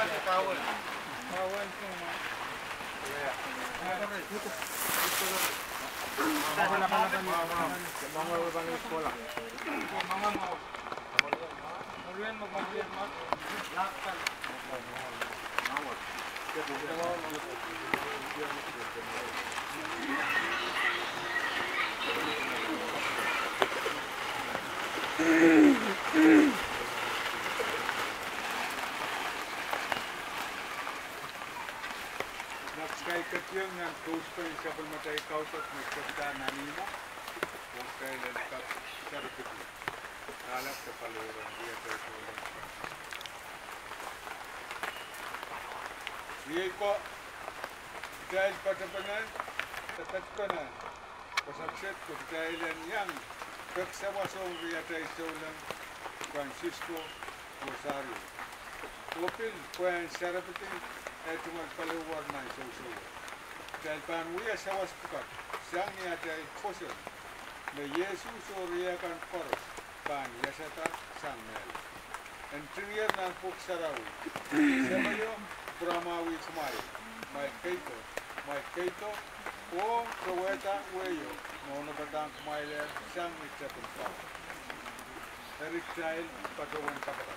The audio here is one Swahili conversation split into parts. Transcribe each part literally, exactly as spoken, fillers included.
kasih kawan. Kawan semua. Ya. Ada itu. Apa nama nama? Mama balik sekolah. Mama mau. Kemudian mau kemudian mau. Lakukan. Mau. Nakskay katyang ng gusto yung sa pulmatay kausap ng kapita na nimo. Kung kailan ka sarapiti. Halap sa paluran. Diya tayo sa ulang. Diya ko dahil patapanan, tatatpanan. Pasaksit ko dahil yang kaksawasong diya tayo sa ulang Francisco Rosario. Opil ko yung sarapiti. Ay magpaluwag na isuso. Dahil panuya sa waspukat, siyang niya ay posen, na Yesus o riyakan koros, pan yasata sangmel. Ang trinier ng puksarawi, sabayo, pramawi kumay, may keito, may keito, o kaweta weyo, no nabatang kumayler, siyang itsapin pa. Erik dahil pagawan kapakat.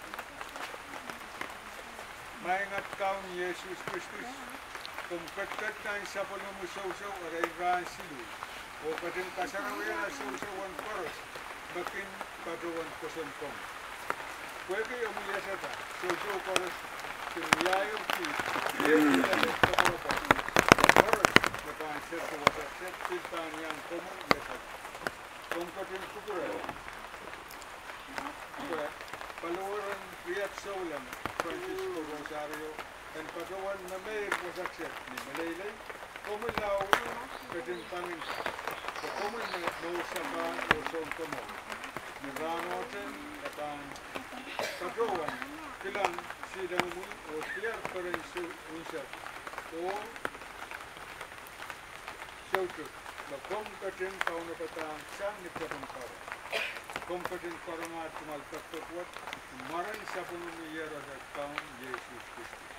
Maingat kau ni Yesus Kristus, kumkat-kat na sa panumusaw-saw aray raan silu, o kating kasarawiya na saw-sawan koros, bakin pagawan kosan kong. Pwede yung yasata, saw-saw koros, kinilayo ki, Yesus na nagkakarapa, na koros, na pang-set sa wasak-set, siltaan niyang komong yasata. Kung kating kukural, paluwaran riyak saulan, Francisco Rosario, dan pagawan na may masakset ni Malaylay, kumilaw kating pangin, sa kumin na mausapa o song kamo, ni Ranoten at ang pagawan, kilang sidang mo o tiyar pa rin unsat, o sautuk, na kung kating kaunapatang siyang nagkatampaw. Kompetent korongat tumal tertuat, marai sabun miyar ada kaum Yesus Kristus.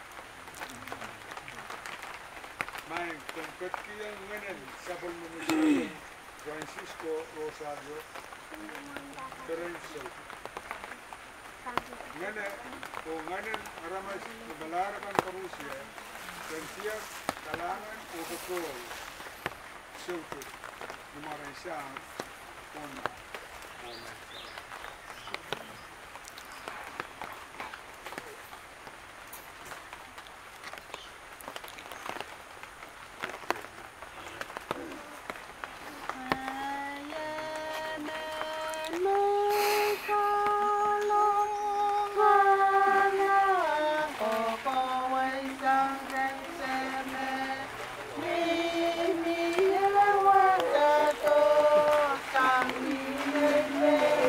Main kompetian ngenen sabun miyar Francisco Rosario Terenzo. Ngenen o ngenen aramas balarakan Rusia dan tiap kalangan o betul suatu marai sang ona. Amen.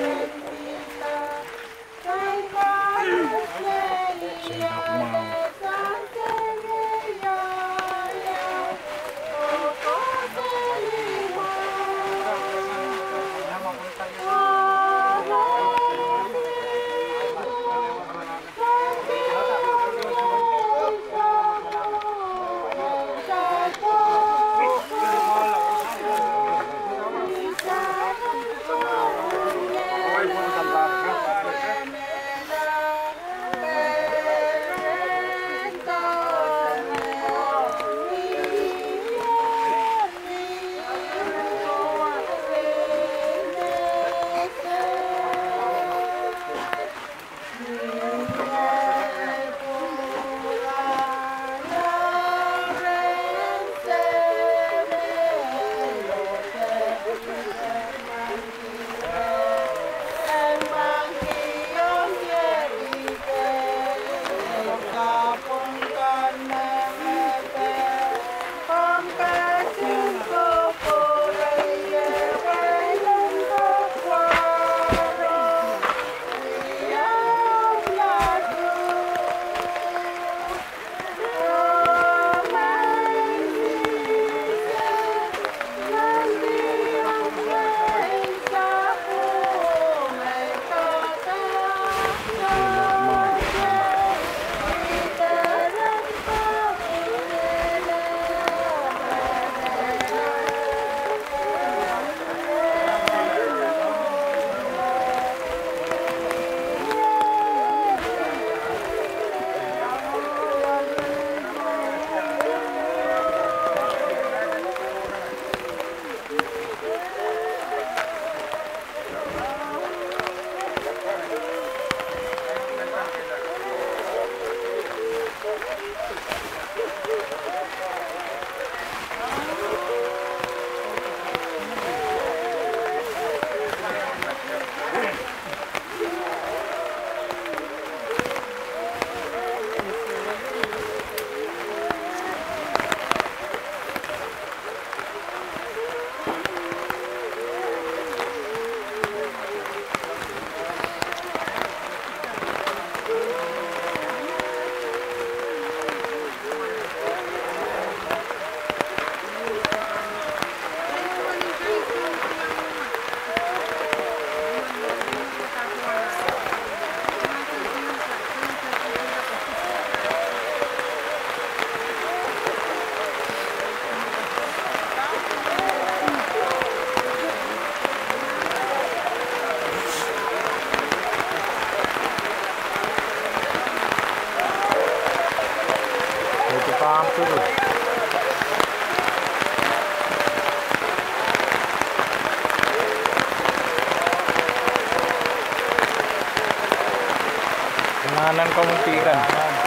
Tamam turun. Penanganan kemungkinan.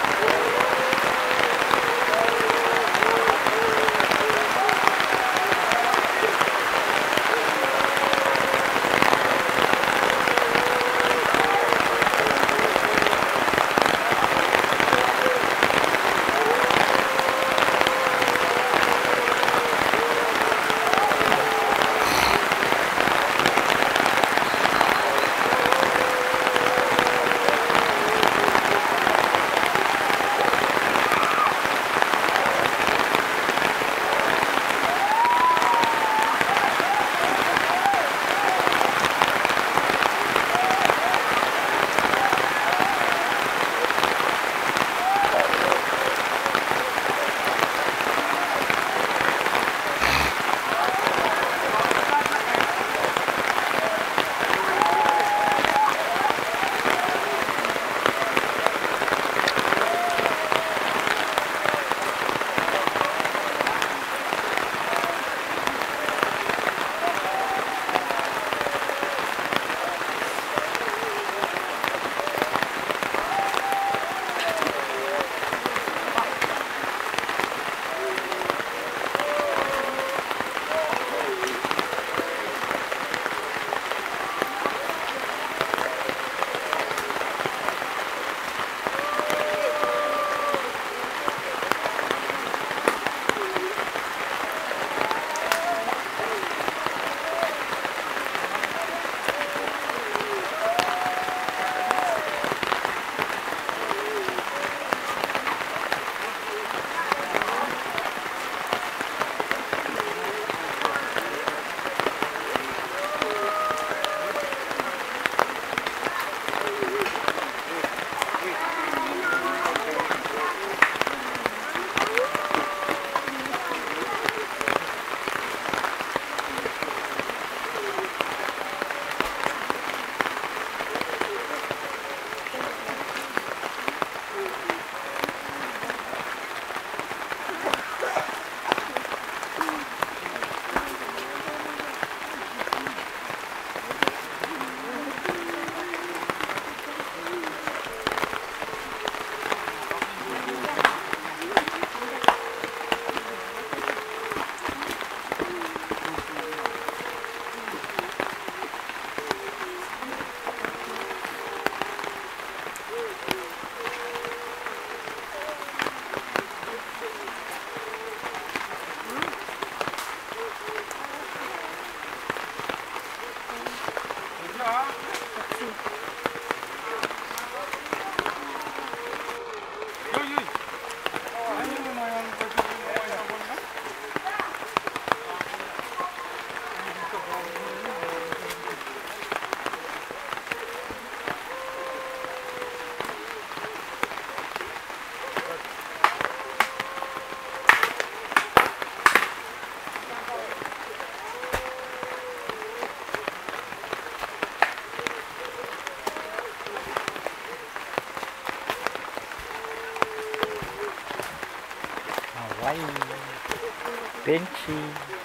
Benci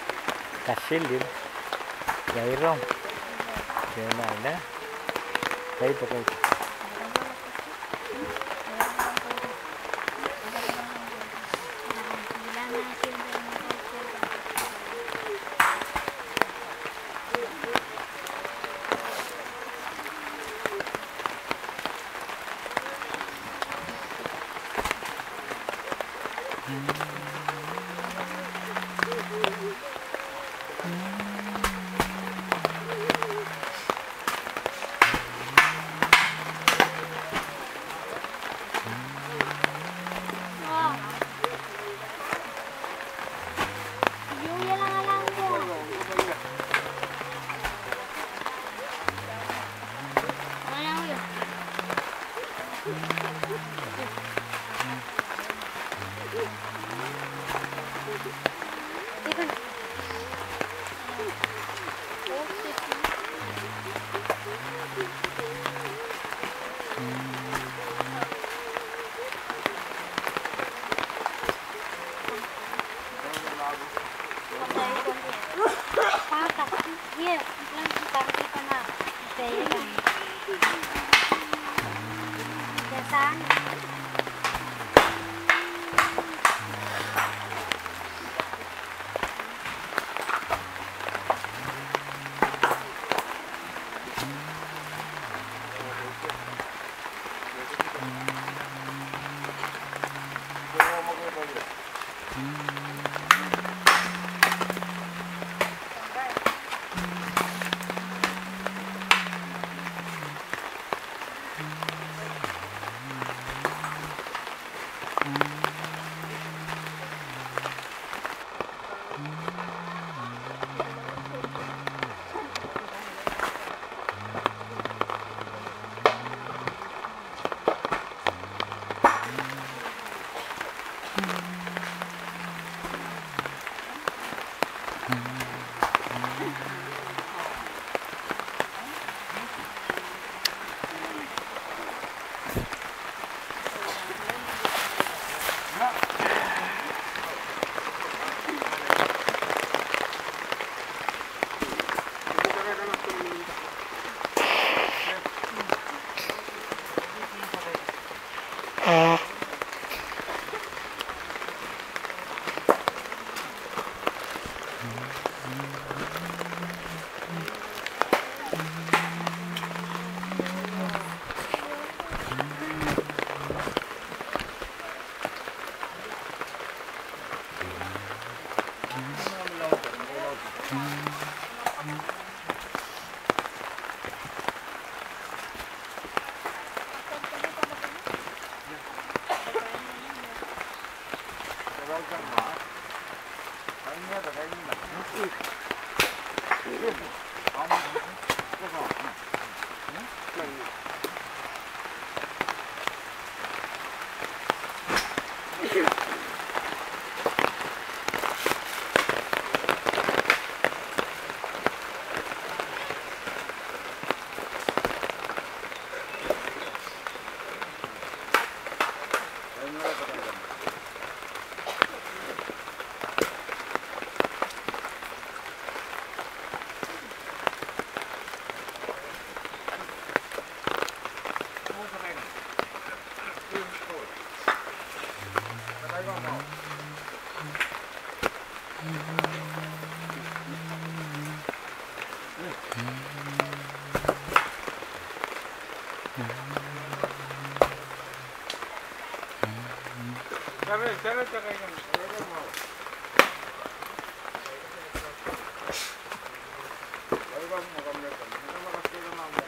kasilin jairong gimana baik pokoknya Kalimutan. Cari, cari, cari, cari, mau. Baru kamu mau kamu lihat, kita mau kasih ke mama.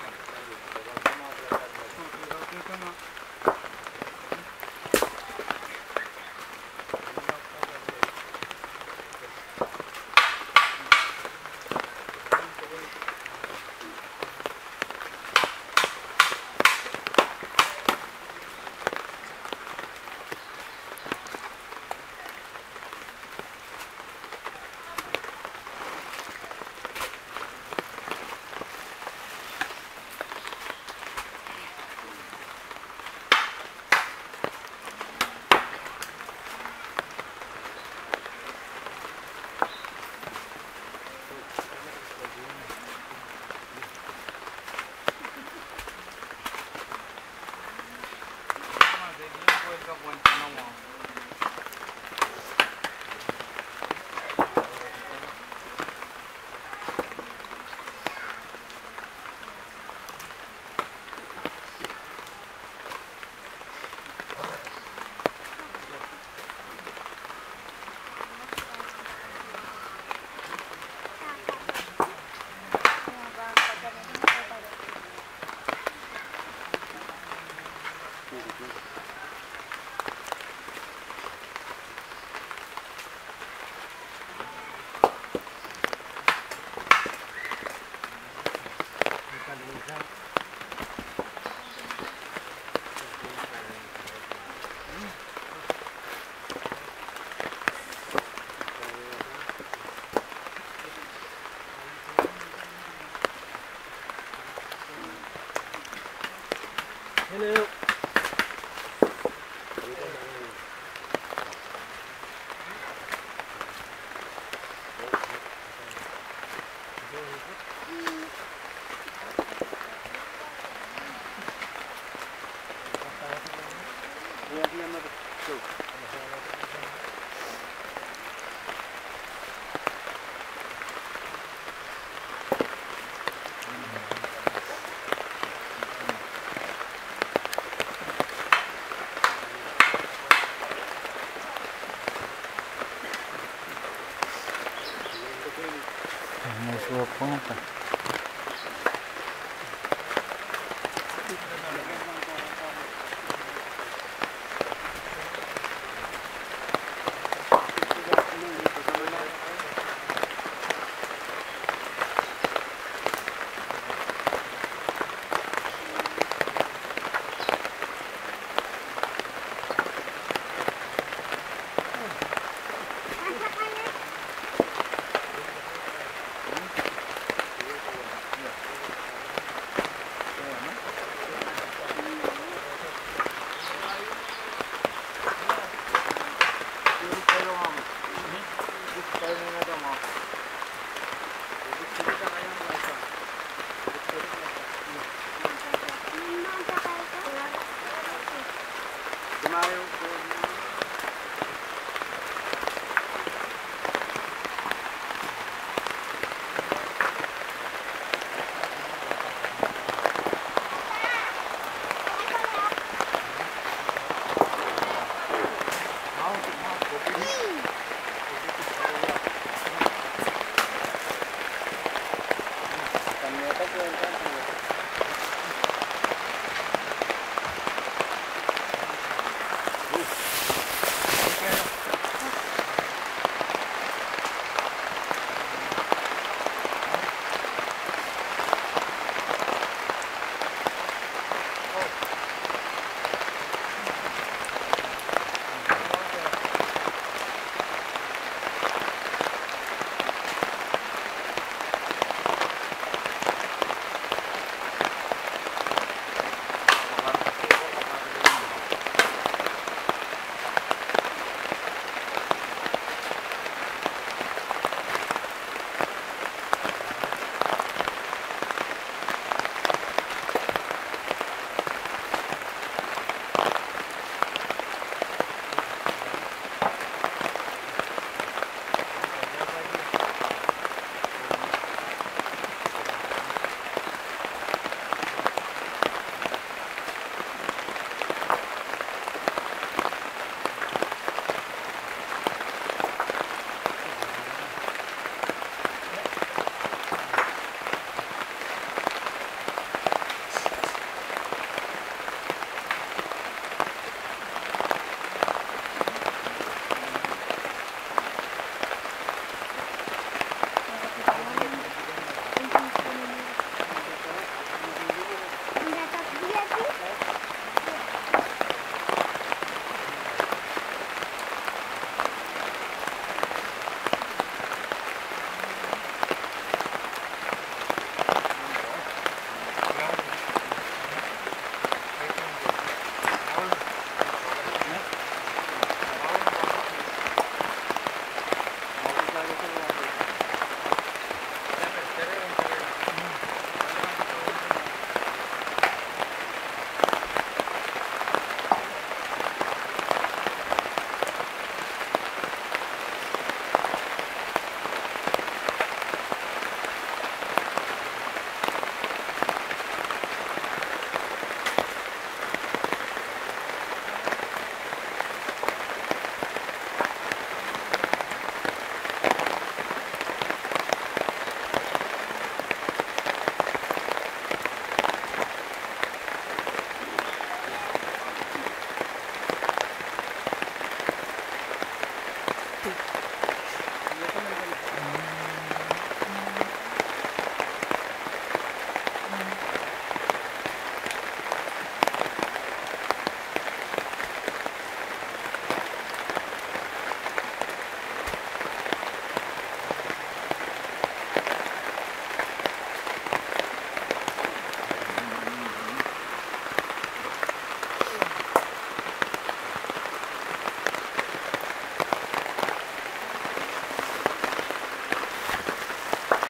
Hello. Huwag na mag... So, May suwap po nga pa. Tumayo po.